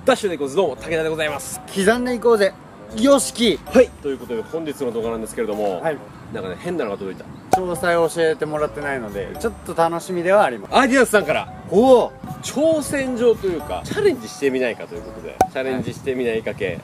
ダッシュでいこうぜ。どうも武田でございます。 刻んでいこうぜよしき。 はい、ということで本日の動画なんですけれども、 はい、 なんかね変なのが届いた。 詳細を教えてもらってないのでちょっと楽しみではあります。 アディダスさんからおお、 挑戦状というかチャレンジしてみないかということで、チャレンジしてみないか系、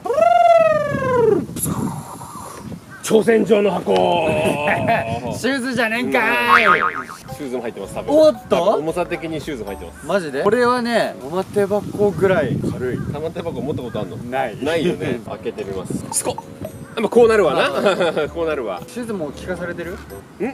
挑戦状の箱シューズじゃねえんかい。 シューズも入ってます。多分おっと多分重さ的にシューズも入ってます。 マジでこれはね玉手箱ぐらい軽い。 玉手箱持ったことあんの？ ないないよね。開けてみます。スコッ、まあこうなるわなこうなるわ。 シューズも聞かされてる？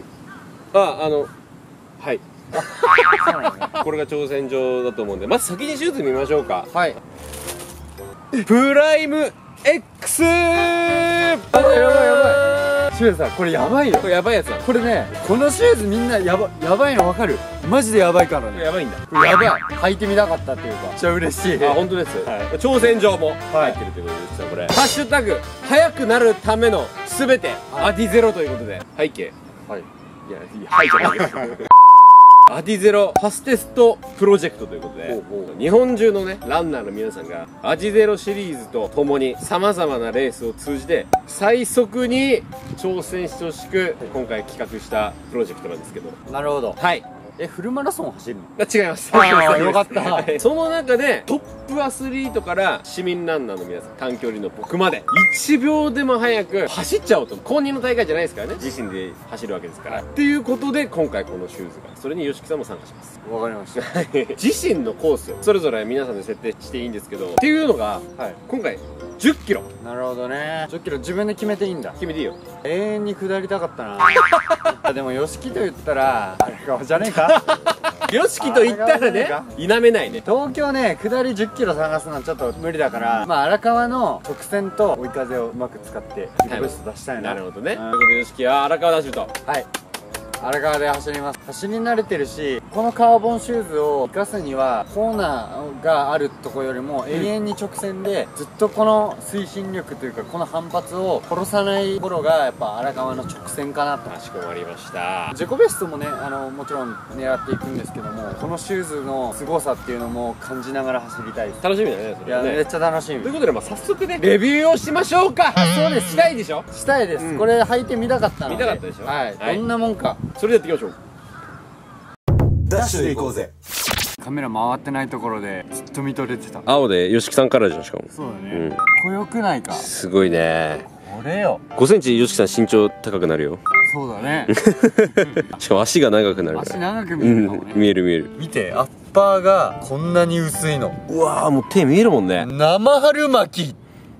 はい、 そうなのね。 これが挑戦状だと思うんで、まず先にシューズ見ましょうか。 はい。 プライム X。やばいやばい。シューズさんこれやばいよ。 これやばいやつだ。 これね、このシューズみんなやばいのわかる？マジでやばいからね。 やばいんだ。 これやばい。履いてみたかったっていうかめっちゃ嬉しい。 あ、本当です。 はい挑戦状も入ってるということで、実はこれハッシュタグ速くなるためのすべてアディゼロということで、背景、 はい。 いや、はいじゃないですアディゼロファステストプロジェクトということで、日本中のねランナーの皆さんがアディゼロシリーズとともにさまざまなレースを通じて最速に挑戦してほしく、今回企画したプロジェクトなんですけど、 なるほど。 はい、 フルマラソンを走るの？ 違います。 よかったはい、その中でトップアスリートから市民ランナーの皆さん、短距離の僕まで1秒でも早く走っちゃおうと。公認の大会じゃないですからね、自身で走るわけですから、っていうことで今回このシューズが、それに吉木さんも参加します。 わかりました。 自身のコースそれぞれ皆さんで設定していいんですけど、っていうのが、 はい。 今回10キロなるほどね。10キロ自分で決めていいんだ。 決めていいよ。 永遠に下りたかったな。でも吉木と言ったらあれかじゃねえか。 よしきと言ったらね、否めないね。 東京ね下り10キロ探すのはちょっと無理だから、まあ荒川の直線と追い風をうまく使って自己ベスト出したいな。 なるほどね。ということでよしきは荒川ダッシュと、 はい、荒川で走ります。走り慣れてるし、このカーボンシューズを生かすにはコーナーがあるとこよりも永遠に直線でずっとこの推進力というかこの反発を殺さないところがやっぱ荒川の直線かなと。 かしこまりました。 自己ベストもねもちろん狙っていくんですけども、このシューズの凄さっていうのも感じながら走りたいです。 楽しみだね、それはね。 いやめっちゃ楽しみということで、まあ早速ねレビューをしましょうか。 そうです。 したいでしょ。 したいです、これ履いてみたかったので。 見たかったでしょ。 はい、どんなもんか。 それでやっていきましょう。 ダッシュで行こうぜ。 カメラ回ってないところでずっと見とれてた。 青で吉木さんからじゃん、しかも。 そうだね、かっこよくないか。 すごいね。 これよ。 5センチ吉木さん身長高くなるよ。 そうだね。 しかも足が長くなるから。 足長く見えるかもね。 見える見える。 見て、アッパーがこんなに薄いの。 うわー、もう手見えるもんね。 生春巻き。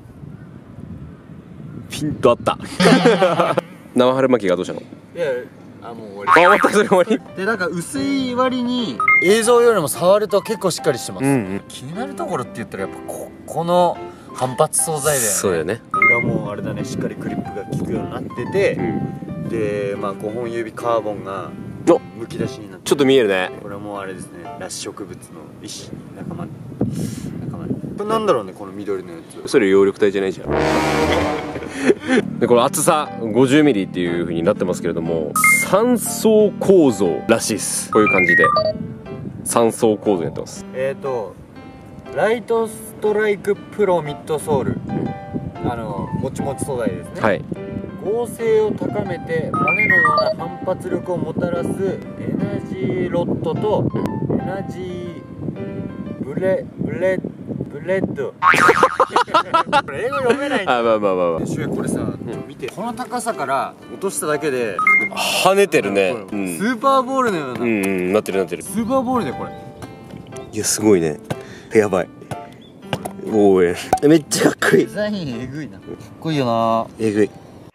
ピンとあった生春巻きがどうしたの？ いや、もう終わあ、終わった。それ終わり。 りで、なんか薄い割に映像よりも触ると結構しっかりしてます、気になるところって言ったらやっぱこの反発素材だよね。 そうだよね。 裏もあれだね、しっかりクリップが効くようになってて、で、まあ5本指カーボンがむき出しになって、 ちょっと見えるね。 これもあれですね、裸植物の一種、仲間これなんだろうね、この緑のやつ。 それ葉緑体じゃないじゃんで、この厚さ 50mm っていう風になってますけれども、3層構造らしいです。こういう感じで3層構造になってます。 ライトストライクプロミッドソール、もちもち素材ですね。 はい。 剛性を高めてバネのような反発力をもたらすエナジーロッドとエナジーブレッドこれ英語読めないんだ。 あ、まあまあまあまあ。 シュウこれさ、見て、この高さから落としただけで跳ねてるね。 スーパーボールのような、 なってるなってる。 スーパーボールでこれ。 いや、すごいね。やばい。おい、めっちゃかっこいい。 デザインえぐいな。かっこいいよな。 えぐい。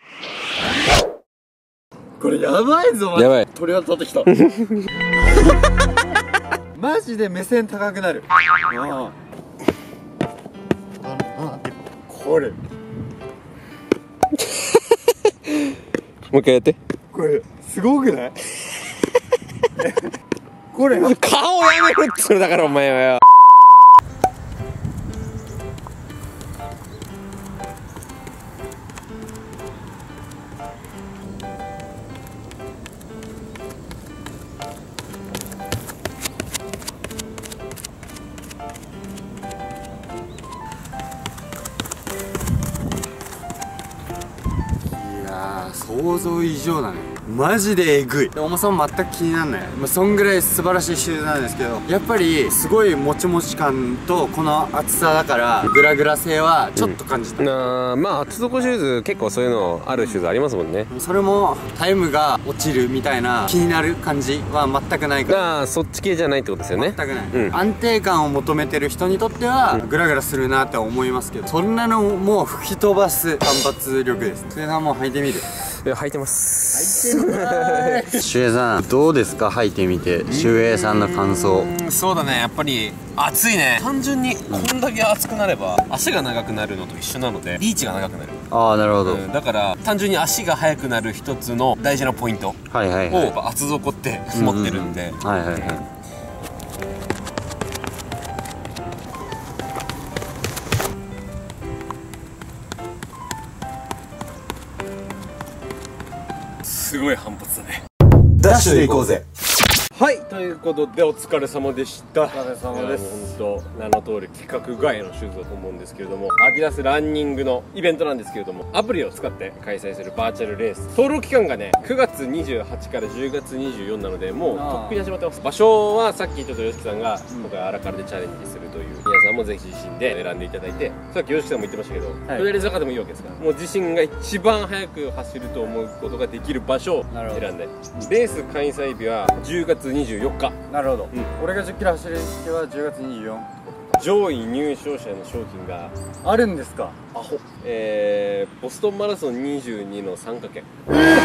これやばいぞ、マジ。 やばい。 鳥が立ってきた。マジで目線高くなる。これもう一回やって。 これすごくない？これ顔やめろって、それだからお前はよ。 想像以上だね。マジでえぐい。重さも全く気にならない。そんぐらい素晴らしいシューズなんですけど、やっぱりすごいもちもち感とこの厚さだからグラグラ性はちょっと感じた。 まあ厚底シューズ結構そういうのあるシューズありますもんね。 それもタイムが落ちるみたいな気になる感じは全くないから。 そっち系じゃないってことですよね。 全くない、安定感を求めてる人にとってはグラグラするなって思いますけど、そんなのもう吹き飛ばす反発力です。それはもう履いてみる。 いや履いてます。 履いてみたい。シュウエイさんどうですか、履いてみて。シュウエイさんの感想。 そうだね、やっぱり暑いね。単純にこんだけ暑くなれば足が長くなるのと一緒なのでリーチが長くなる。 ああ、なるほど、 だから単純に足が速くなる一つの大事なポイントを厚底って持ってるんで、すごい反発だね。 ダッシュで行こうぜ。 はい、ということでお疲れ様でした。 お疲れ様です。 本当名の通り規格外のシューズだと思うんですけれども、アディダスランニングのイベントなんですけれども、アプリを使って開催するバーチャルレース、登録期間がね9月28から10月24なので、もうとっくに始まってます。場所はさっきちょっと吉木さんが今回アラカルでチャレンジするという、皆さんもぜひ自身で選んでいただいて、さっき吉木さんも言ってましたけど、とりあえず坂でもいいわけですから、もう自身が一番速く走ると思うことができる場所を選んで、レース開催日は10月24日。 なるほど、俺が10キロ走る日は10月24。 上位入賞者の商品があるんですか。 アホ。ボストンマラソン22の参加券。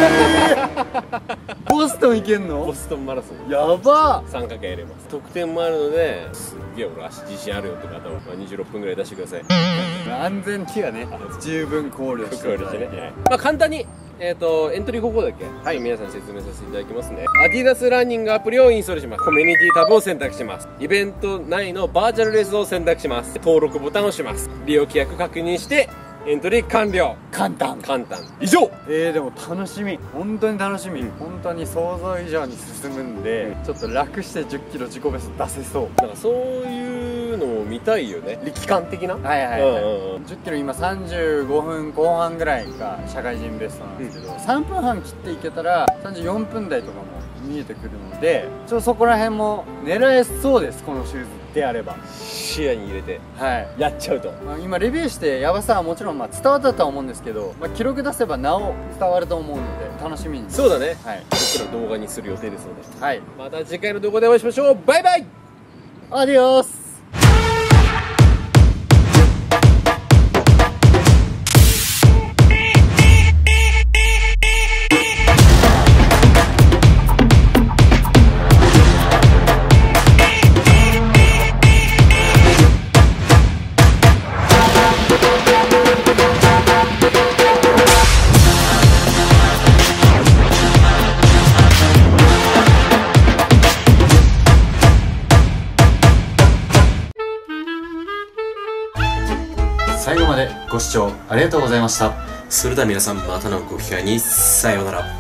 ボストン行けんボの。 ストンマラソンやば参加券やれます。特典もあるので、すっげえ俺足自信あるよって方は26分ぐらい出してください。 安全にはね十分考慮してね。まあ簡単にエントリー方法だけ皆さん説明させていただきますね。アディダスランニングアプリをインストールします。コミュニティタブを選択します。イベント内のバーチャルレースを選択します。登録ボタンを押します。利用規約確認してエントリー完了。 簡単以上。 でも楽しみ、本当に楽しみ、本当に想像以上に進むんで、ちょっと楽して10キロ自己ベスト出せそう。 なんかそういうのを見たいよね、力感的な。 10キロ今35分後半ぐらいが社会人ベストなんですけど、3分半切っていけたら34分台とかも見えてくるので、そこら辺も狙えそうです。このシューズであれば視野に入れてやっちゃうと、 今レビューしてやばさはもちろん伝わったとは思うんですけど、記録出せばなお伝わると思うので楽しみに。 そうだね、僕ら動画にする予定ですので、また次回の動画でお会いしましょう。バイバイ。 アディオス。最後までご視聴ありがとうございました。 それでは皆さん、またのご機会にさようなら。